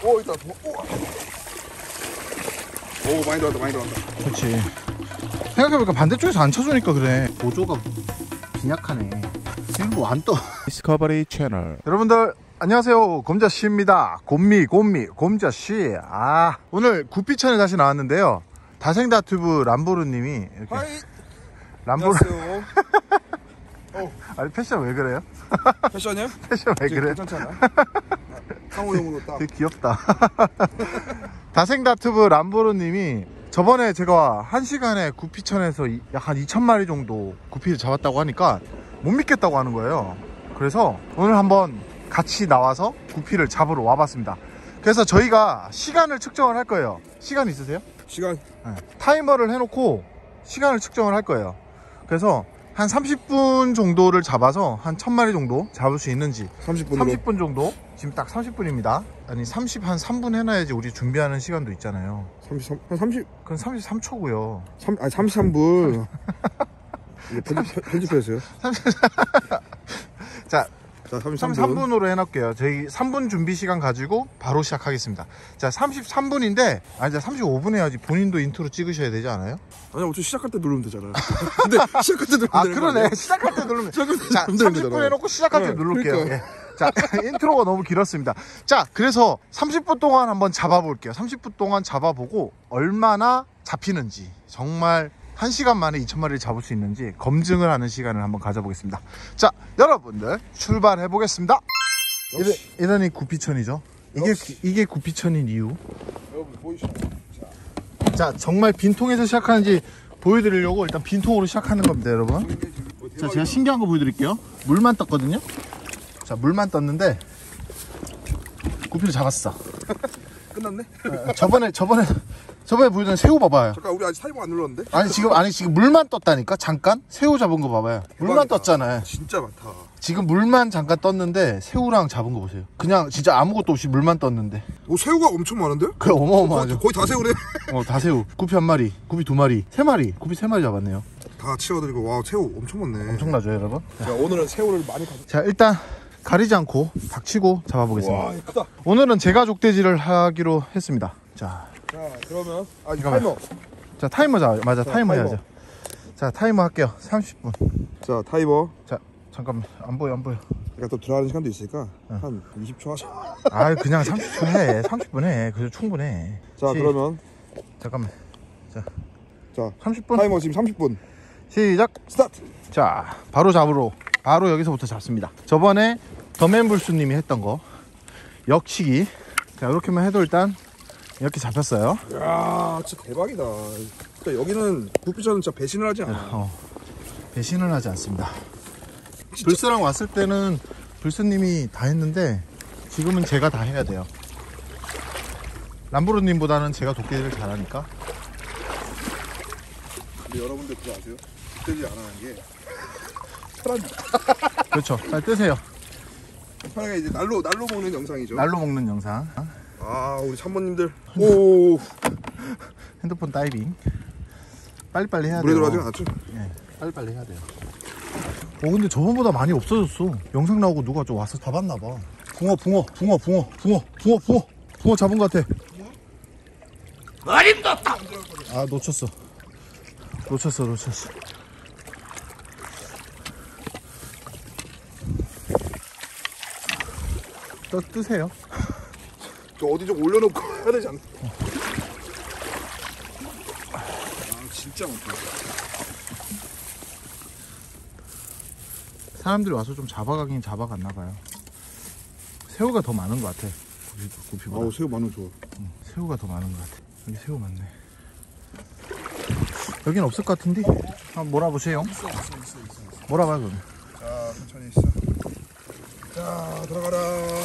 오, 있다. 오, 많이 들어왔다, 많이 들어왔다. 그렇지. 생각해보니까 반대쪽에서 안 쳐주니까 그래. 보조가 빈약하네. 이거 안 떠. 디스커버리 채널. 여러분들 안녕하세요. 곰자씨입니다. 곰자씨. 오늘 구피천에 다시 나왔는데요. 다생다튜브 람보르님이 이렇게 하이. 람보르. 안녕하세요. 아니 패션 왜 그래요? 패션이요? 패션 왜 그래? 괜찮지 않아? 상호용으로 딱. 되게 귀엽다. 다생다튜브 람보르님이 저번에 제가 1시간에 구피천에서 약 한 2,000마리 정도 구피를 잡았다고 하니까 못 믿겠다고 하는 거예요. 그래서 오늘 한번 같이 나와서 구피를 잡으러 와봤습니다. 그래서 저희가 시간을 측정을 할 거예요. 시간 있으세요? 시간. 네. 타이머를 해놓고 시간을 측정을 할 거예요. 그래서 한 30분 정도를 잡아서 한 1,000마리 정도 잡을 수 있는지 30분으로. 30분 정도? 지금 딱 30분입니다. 아니 한 3분 해놔야지 우리 준비하는 시간도 있잖아요. 33, 한 30. 그건 33초고요. 아니 33분. 편집했어요. 자, 33분. 33분으로 해놓을게요. 저희 3분 준비 시간 가지고 바로 시작하겠습니다. 자, 33분인데 아니 35분 해야지. 본인도 인트로 찍으셔야 되지 않아요? 아니 어차피 시작할 때 누르면 되잖아요. 근데 시작할 때 누르면 되는 거 그러네. 아니에요? 시작할 때 누르면. 시작할 때 자, 누르면 30분 되잖아요. 해놓고 시작할 때 네, 누를게요. 그러니까. 예. 자, 인트로가 너무 길었습니다. 자, 그래서 30분 동안 한번 잡아볼게요. 30분 동안 잡아보고 얼마나 잡히는지, 정말 1시간 만에 2,000마리를 잡을 수 있는지 검증을 하는 시간을 한번 가져보겠습니다. 자, 여러분들 출발해 보겠습니다. 이러니 구피천이죠. 이게 구피천인 이유. 여러분 보이시죠? 자, 정말 빈통에서 시작하는지 보여드리려고 일단 빈통으로 시작하는 겁니다, 여러분. 자, 제가 신기한 거 보여드릴게요. 물만 떴거든요. 자, 물만 떴는데 구피를 잡았어. 끝났네? 저번에 보여준 새우 봐봐요. 잠깐 우리 아직 타이머 안 눌렀는데? 아니 지금 물만 떴다니까. 잠깐 새우 잡은 거 봐봐요. 물만 대박이다. 떴잖아요. 진짜 많다. 지금 물만 잠깐 떴는데 새우랑 잡은 거 보세요. 그냥 진짜 아무것도 없이 물만 떴는데. 오, 새우가 엄청 많은데? 그래, 어마어마하죠. 거의 다 새우네. 다 새우. 구피 1마리, 구피 2마리, 3마리, 구피 3마리 잡았네요. 다 치워드리고. 와, 새우 엄청 많네. 엄청나죠, 여러분? 자, 오늘은 새우를 많이 가져. 자, 일단 가리지 않고 닥치고 잡아보겠습니다. 와, 크다. 오늘은 제가 족대지를 하기로 했습니다. 자, 그러면 잠깐만. 타이머. 자, 타이머 맞아. 자, 타이머 타이머. 해야죠. 자, 타이머 할게요. 30분. 자, 타이머. 자, 잠깐만. 안 보여. 그러니까 또 들어가는 시간도 있으니까 한 20초 하자. 아, 그냥 30분 해. 30분 해. 그래서 충분해. 자, 그러면 잠깐만. 자, 30분. 타이머 지금 30분. 시작. 스타트. 자, 바로 잡으러. 바로 여기서부터 잡습니다. 저번에 더맨불수님이 했던 거 역치기. 자, 이렇게만 해도 일단 이렇게 잡혔어요. 이야, 진짜 대박이다. 그러니까 여기는 구피천은 진짜 배신을 하지 않아. 배신을 하지 않습니다. 불스랑 왔을 때는 불스님이 다 했는데 지금은 제가 다 해야 돼요. 람보르님보다는 제가 도깨비를 잘하니까. 근데 여러분들 그거 아세요? 도깨비 안 하는 게 편합니다. 그렇죠. 잘 뜨세요. 편하게 이제 날로 먹는 영상이죠. 날로 먹는 영상. 아, 우리 참모님들. 오, 핸드폰 다이빙. 빨리빨리 해야 돼요. 물에 들어가지 않았죠? 네, 빨리빨리 해야 돼요. 근데 저번보다 많이 없어졌어. 영상 나오고 누가 좀 와서 잡았나봐. 붕어 잡은 것 같아. 어림도 없다. 아, 놓쳤어. 뜨세요. 저 어디 좀 올려놓고 해야 되지 않나? 아, 진짜 많다. 사람들이 와서 좀 잡아가긴 잡아갔나봐요. 새우가 더 많은 것 같아. 구피보다. 아우, 새우 많으면 좋아. 새우가 더 많은 것 같아. 여기 새우 많네. 여긴 없을 것 같은데? 한번 몰아보세요. 있어. 몰아봐, 그럼. 자, 천천히 있어. 자, 들어가라.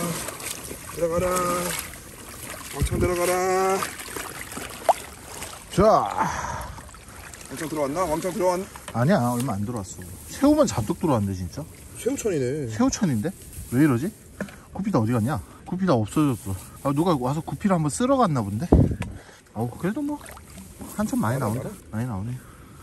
왕창 들어가라. 자. 왕창 들어왔나? 왕창 들어왔. 아니야, 얼마 안 들어왔어. 새우만 잔뜩 들어왔는데, 진짜? 새우천이네. 새우천인데? 왜 이러지? 구피 다 어디 갔냐? 구피 다 없어졌어. 아, 누가 와서 구피를 한번 쓸어 갔나 본데? 그래도 뭐 한참 많이 나온다. 많이 나오네.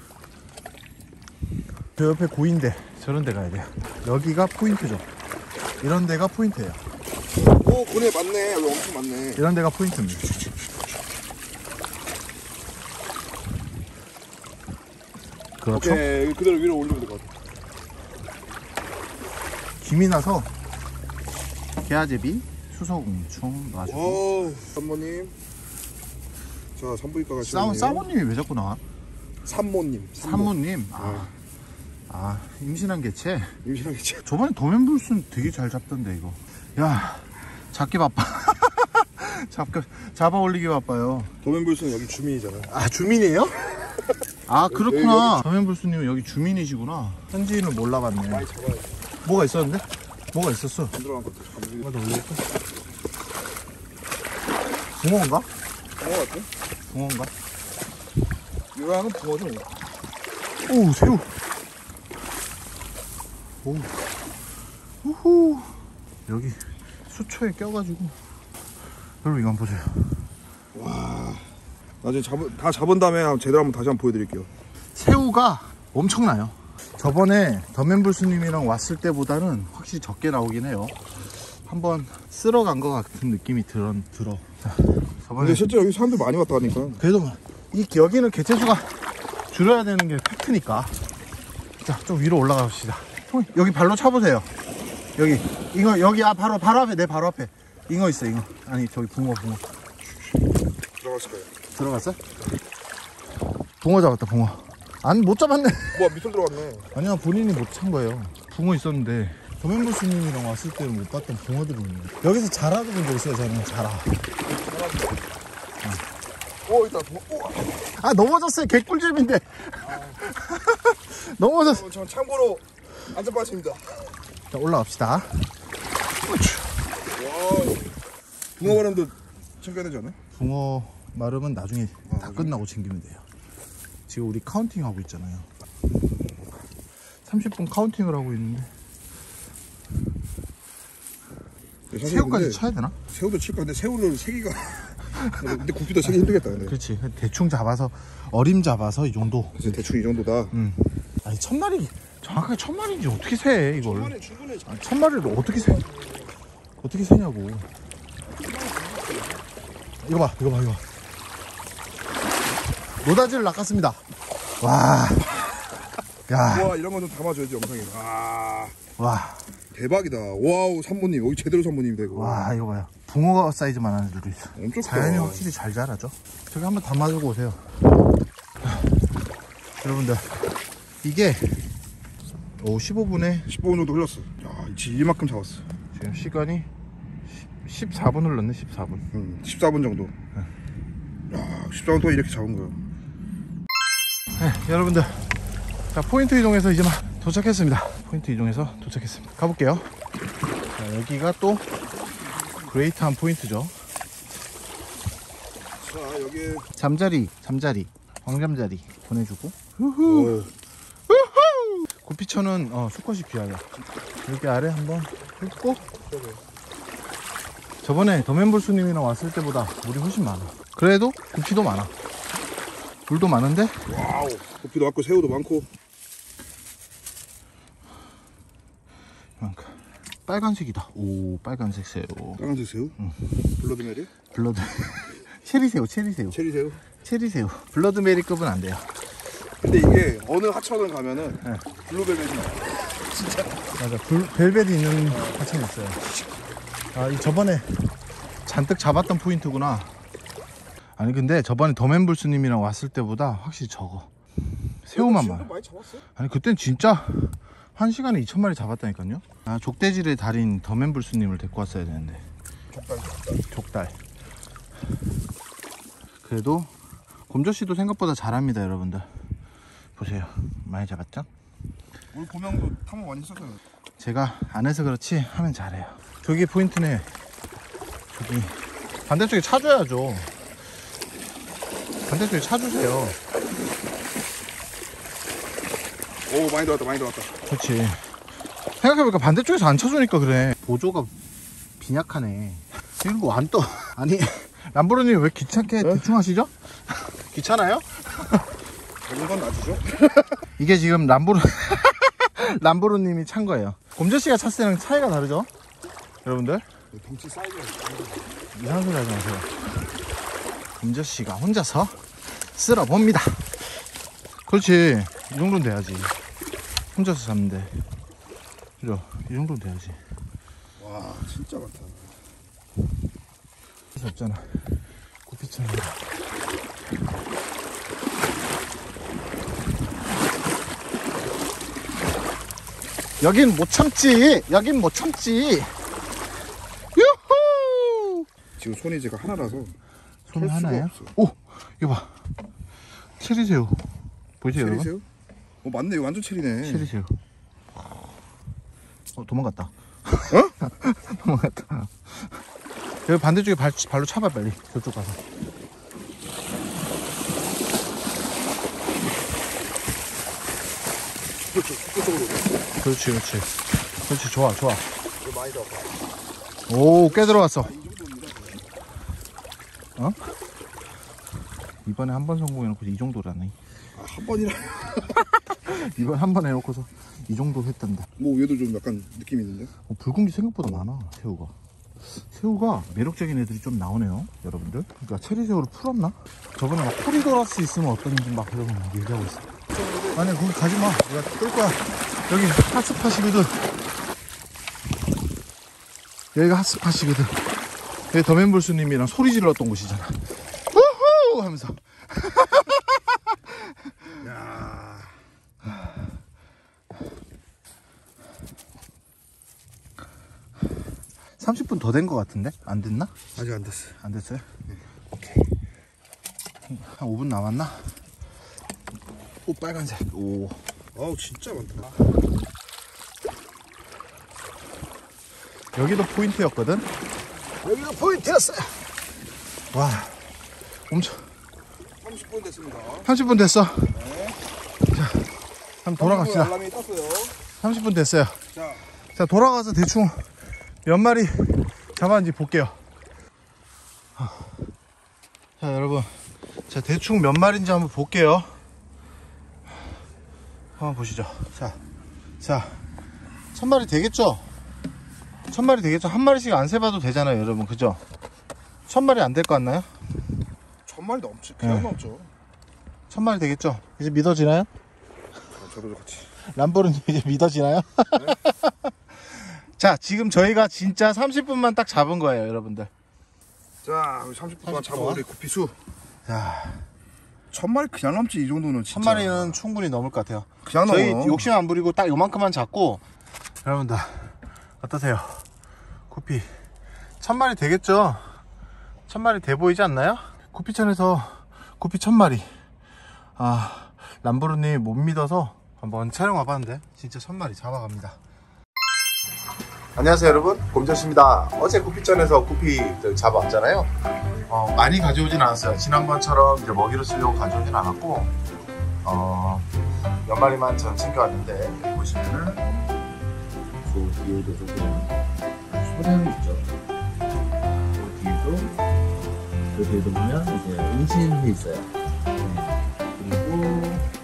저 옆에 고인데 저런 데 가야 돼요. 여기가 포인트죠. 이런 데가 포인트예요. 오, 고래 많네. 여기 엄청 많네. 이런 데가 포인트입니다. 그렇죠. 오케이, 그대로 위로 올리면 될 것 같아. 김이 나서 게아제비, 수소공충 놔주고. 오, 산모님. 자, 산부인과가 사모님이 왜 자꾸 나와? 산모님. 산모님. 임신한 개체. 임신하게 치. 저번에 도면불순 되게 잘 잡던데 이거. 야, 잡기 바빠. 잡아 올리기 바빠요. 도면불수는 여기 주민이잖아. 아, 주민이에요? 아, 그렇구나. 도면불순님은 여기 주민이시구나. 현지인을 몰라봤네. 많이 잡아야 돼. 뭐가 있었는데? 뭐가 있었어? 안 들어간 것도 참. 하나 더 올릴까? 붕어인가? 붕어 같아? 붕어인가? 요양은 붕어죠. 오, 새우. 오. 우후. 여기 수초에 껴가지고. 여러분 이거 한번 보세요. 와. 나중에 다 잡은 다음에 제대로 한번 다시 한번 보여드릴게요. 새우가 엄청나요. 저번에 더맨불수님이랑 왔을 때보다는 확실히 적게 나오긴 해요. 한번 쓸어간 것 같은 느낌이 들어. 자, 저번에 근데 실제 여기 사람들 많이 왔다 하니까. 그래도 여기는 개체수가 줄여야 되는 게 팩트니까. 자, 좀 위로 올라갑시다. 여기 발로 차보세요. 이거 여기 바로 앞에, 내 바로 앞에 잉어 있어. 잉어. 아니 저기 붕어. 들어갔을 거예요. 들어갔어? 붕어 잡았다. 붕어. 아니 못 잡았네. 뭐 밑으로 들어갔네. 아니야, 본인이 못 찬 거예요. 붕어 있었는데 도면불수님이랑 왔을 때 못 봤던 붕어들이 있네. 여기서 자라도 본 적 있어요. 저는 자라. 오, 있다. 오. 아, 넘어졌어요. 개꿀잼인데. 넘어졌어. 전 참고로 안전바지입니다. 자, 올라갑시다. 와. 붕어 바람도 챙겨야 되지 않아요? 붕어 마름은 나중에 다 끝나고 챙기면 돼요. 지금 우리 카운팅 하고 있잖아요. 30분 카운팅을 하고 있는데 새우까지 쳐야 되나? 새우도 칠까? 근데 새우를 세기가 근데 굽기도 세기 힘들겠다. 근데. 그렇지. 대충 잡아서 어림 잡아서 이 정도. 그래서 대충 이 정도다. 아니 1000마리 정확하게 1000마리인지 어떻게 세 이걸? 충분히 충분해. 1000마리를 어떻게 세? 어떻게 세냐고. 이거 봐. 노다지를 낚았습니다. 와. 야. 와, 이런 거 좀 담아줘야지 영상에. 와. 대박이다. 와우, 산모님. 여기 제대로 산모님이다 이거. 와, 이거 봐요. 붕어 사이즈만 하는 애들도 있어. 엄청 크다. 자연이 확실히 잘 자라죠. 저기 한번 담아주고 오세요. 여러분들, 이게 15분에 15분 정도 흘렀어. 야, 이만큼 잡았어. 지금 시간이 14분 흘렀네. 14분. 14분 정도. 야, 14분 동안 이렇게 잡은 거야. 네, 여러분들, 자, 포인트 이동해서 이제 막 도착했습니다. 포인트 이동해서 도착했습니다. 가볼게요. 자, 여기가 또 그레이트한 포인트죠. 자, 여기 잠자리, 왕잠자리 보내주고. 구피천은 수컷이 귀하요. 여기 아래 한번 훑고. 저번에 더맨불수님이랑 왔을 때보다 물이 훨씬 많아. 그래도 구피도 많아. 물도 많은데. 와우. 고기도 많고 새우도 많고. 빨간색이다. 오, 빨간색 새우. 빨간색 새우? 블러드메리? 블러드 체리새우. 체리새우. 블러드메리급은 안 돼요. 근데 이게 어느 하천을 가면은 네. 블루벨벳이 진짜. 맞아. 벨벳이 있는 하천이 있어요. 아, 이 저번에 잔뜩 잡았던 포인트구나. 아니 근데 저번에 더맨불수님이랑 왔을 때보다 확실히 적어. 새우만 많아. 많이 잡았어? 아니 그땐 진짜 1시간에 2000마리 잡았다니까요. 아, 족대질의 달인 더맨불수님을 데리고 왔어야 되는데. 족달. 그래도 곰저씨도 생각보다 잘합니다. 여러분들 보세요. 많이 잡았죠? 우리 고명도 탐험 많이 했었잖아. 제가 안 해서 그렇지 하면 잘해요. 저기 포인트네. 저기 반대쪽에 차줘야죠. 반대쪽에 차주세요. 오, 많이 들어왔다. 그렇지. 생각해보니까 반대쪽에서 안 차주니까 그래. 보조가 빈약하네. 이런 거 안 떠. 아니 람보르님 왜 귀찮게 대충 하시죠? 귀찮아요? 작은 건 놔주죠. 이게 지금 람보르님이 찬 거예요. 곰저씨가 찼을 때랑 차이가 다르죠? 여러분들 덩치 사이즈가 이상한 소리 하지 마세요. 금저씨가 혼자서 쓸어봅니다. 그렇지. 이 정도는 돼야지. 혼자서 잡는데. 그죠? 이 정도는 돼야지. 와 진짜 많다. 없잖아. 구피처럼. 여긴 못 참지. 여긴 못 참지. 유후. 지금 손이 제가 하나라서 손이 펼 수가 하나예요? 없어. 오, 이거 봐. 체리새우. 보이세요, 여러분? 체리새우? 맞네. 이거 완전 체리네. 체리새우. 도망갔다. 어? 도망갔다. 여기 반대쪽에 발로 차봐 빨리. 저쪽 가서. 그쪽으로. 그렇지, 그렇지. 그렇지, 좋아, 좋아. 이거 많이 잡아. 오, 꽤 들어왔어. 이 정도입니다. 어? 이번에 한 번 성공해놓고 이 정도라네. 한 번이라. 이번 한 번 해놓고서 이 정도 했단다. 뭐 얘도 좀 약간 느낌이 있는데. 붉은 게 생각보다 많아. 새우가. 새우가 매력적인 애들이 좀 나오네요, 여러분들. 그러니까 체리새우를 풀었나? 저번에 막 코리도라스 있으면 어떤지 막 그런 거 얘기하고 있어. 아니, 거기 가지마. 내가 끌 거야. 여기 핫스팟이거든. 여기가 핫스팟이거든. 여기 더맨불수님이랑 소리 질렀던 곳이잖아. 우후! 하면서. 야. 30분 더 된 것 같은데? 안 됐나? 아직 안 됐어. 안 됐어요? 오케이. 한 5분 남았나? 오, 빨간색. 오. 아우 진짜 많다. 여기도 포인트였거든? 여기가 포인트였어요. 와. 엄청. 30분 됐습니다. 30분 됐어. 자, 한번 돌아갑시다. 알람이 떴어요. 30분 됐어요. 자, 자, 돌아가서 대충 몇 마리 잡았는지 볼게요. 자, 여러분. 자, 대충 몇 마리인지 한번 볼게요. 한번 보시죠. 자, 1000마리 되겠죠? 1000마리 되겠죠? 한 마리씩 안 세봐도 되잖아요, 여러분. 그죠? 1000마리 안 될 것 같나요? 1000마리 넘죠. 그냥 네. 넘죠. 1000마리 되겠죠? 이제 믿어지나요? 저도 같이. 람보르니 이제 믿어지나요? 네. 자, 지금 저희가 진짜 30분만 딱 잡은 거예요, 여러분들. 자, 우리 30분 동안 30분 잡아 동안? 우리 구피수. 자, 1000마리 그냥 넘지. 이 정도는 진짜. 1000마리는 충분히 넘을 것 같아요. 그냥 저희 넘어. 욕심 안 부리고 딱 요만큼만 잡고, 여러분들 어떠세요? 구피 1000마리 되겠죠? 1000마리 돼 보이지 않나요? 구피천에서 구피 1000마리. 아, 람보르니 못 믿어서 한번 촬영 와봤는데 진짜 1000마리 잡아갑니다. 안녕하세요, 여러분. 곰저씨입니다. 어제 구피천에서 구피 잡아왔잖아요. 많이 가져오진 않았어요. 지난번처럼 이제 먹이로 쓰려고 가져오진 않았고, 몇 마리만 전 챙겨왔는데, 보시면은 그 뒤에도 조금 소량이 있죠. 그 뒤에도 보면 이제 은신해 있어요. 그리고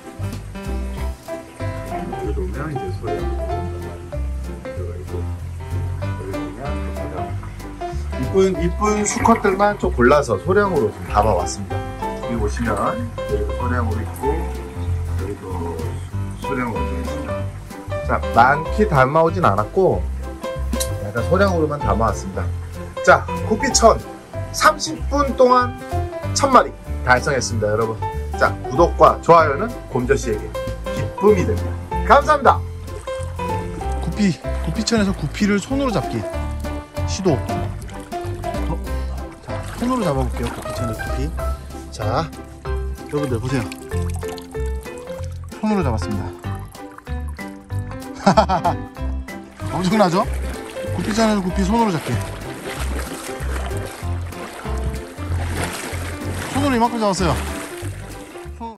여기 보면 이제 소량이 들어가 있고, 여기 보면 소량. 이쁜 수컷들만 좀 골라서 소량으로 좀 담아왔습니다. 여기 보시면 여기도 소량으로 있고, 여기도 소량으로 좀 있습니다. 자, 많게 담아오진 않았고 약간 소량으로만 담아왔습니다. 자, 구피천 30분 동안 1000마리 달성했습니다, 여러분. 자, 구독과 좋아요는 곰저씨에게 기쁨이 됩니다. 감사합니다. 구피천에서 구피를 손으로 잡기 시도. 자, 손으로 잡아볼게요. 구피천에서 구피. 자, 여러분들 보세요. 손으로 잡았습니다. 엄청나죠? 구피천에서 구피 손으로 잡기. 손으로 이만큼 잡았어요.